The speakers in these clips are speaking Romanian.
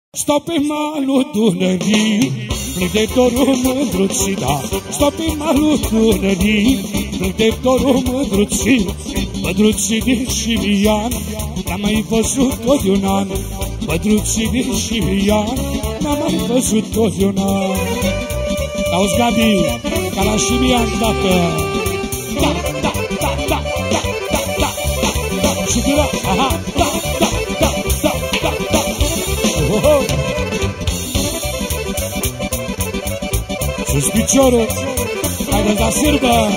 Stau pe malul Dunării, plângătorul mândruții, da. Stau pe malul Dunării, plângătorul mândruții, mândruții din Șilian, n-am mai văzut tot de un an. Mândruții din Șilian, n-am mai văzut tot de un an. Auzi, Gabi, ca la Șilian, dacă... Da, da, da, da, da, da, da, da, da, și gura, aha, da, da, da, da, da, da. Sus piciorul, haideți la sârbă!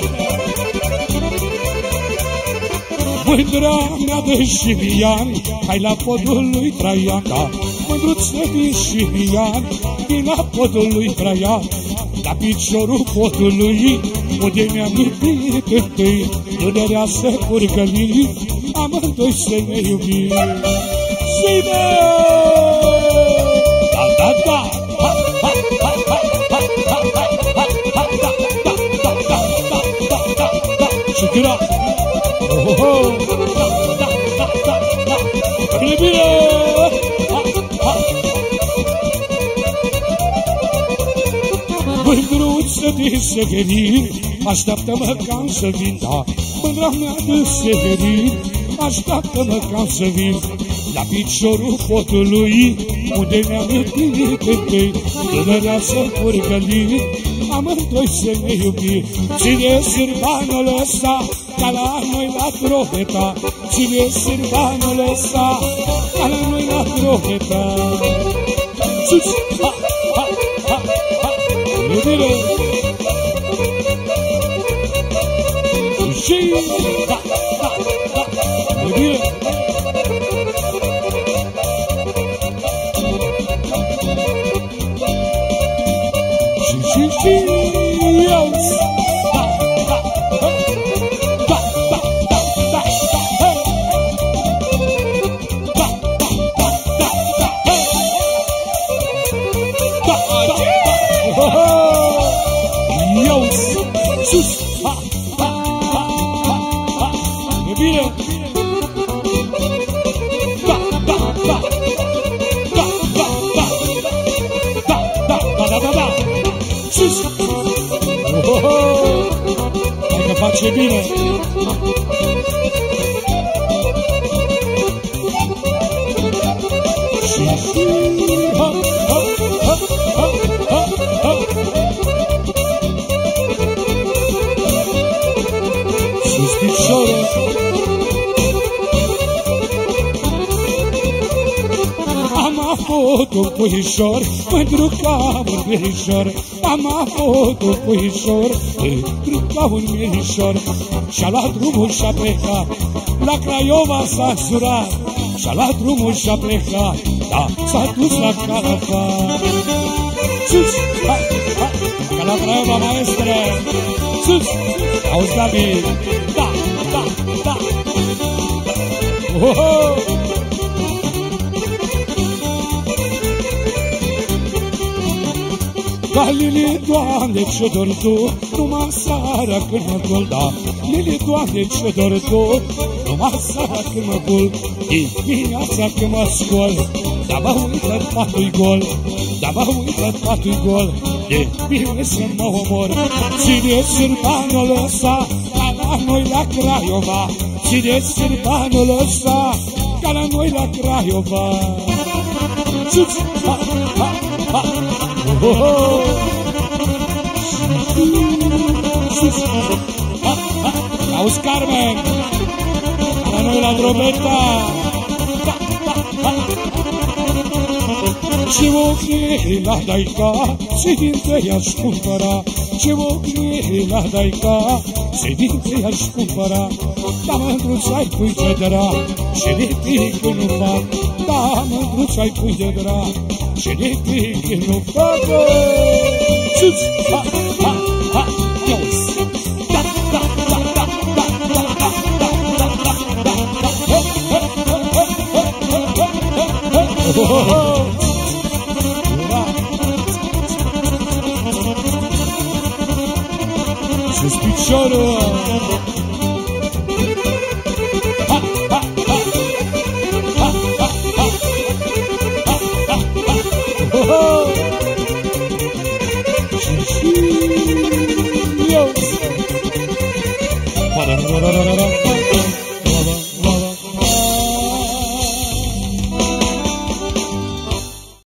Mândra mea de Șilian, hai la podul lui Traian, da. Mândruță din Șilian, din la podul lui Traian, la piciorul podului, unde mi-am iubit întâi, Dunărea să curgăli, amândoi să ne iubim. Zine! Da, da, da! Ha, ha, ha, ha, ha, ha, ha, ha, ha, da, da, da, da, da, da, da, da, și gira! Oh, oh, oh! Da, da, da, da, da! Bine, bine! Ha, ha! Mândruță de Severin, așteaptă-mă cam să vin, da. Mândra mea de Severin, așteaptă-mă cam să vin. La piciorul podului, unde mi-am iubit întâi, Dunărea să curgăli, amândoi să ne iubim. Ține sârbanul ăsta, ca la noi la trofeta, ține sârbanul ăsta, ca la noi la trofeta. Sus, ha, ha, ha, ha, iubire! Și, da, da, da, iubire! Și eu, da, da, da, da, da, da, da, da, da, da, da, eu, sus, ha, ha, ha, ha, ha, e bine, da, da, da, da, da, da, da, da, da, da, da, sus! Oh, oh, hai că face bine! Și ha, ha, ha, ha, ha, ha. Sus piciorul! Am avut un puișor, mândru ca un verișor. Am avut un puișor, mândru ca un verișor. Și-a luat drumul și-a plecat, la Craiova s-a surat. Și-a luat drumul și-a plecat, da, s-a dus la Calafat. Sus, ha, ha, ca la Craiova, maestre. Sus, auzi, Gabi, da, da, da. Oh, oh. Da, Lili, Doamne, ce dor Tu, numai seara când mă gol, da. Lili, Doamne, ce dor Tu, numai seara când mă gol, dimineața când mă scol, da, mă uită, patul-i gol, da, mă uită, patul-i gol, e bine să mă omor. Ține sârbanul ăsta, ca la noi la Craiova, ține sârbanul ăsta, ca la noi la Craiova. Sus, ha, ha, ha. Oh, oh, oh. Sus, ha, ha. Auzi, Carmen, la noi la Drobeta, da, da, da. Ce ochii la Daica, se din pe i-aș cumpăra. Ce ochii la Daica, se din pe i-aș cumpăra. Da, mândruță-ai pui de drag, și de pic nu fac. Da, mândruță-ai pui de drag, și de pic nu fac. Sus, ha, ha, ha, ios. Da, da, da, da, da, da, da, da, da, da, da, da. Oh, oh, oh. Sus piciorul!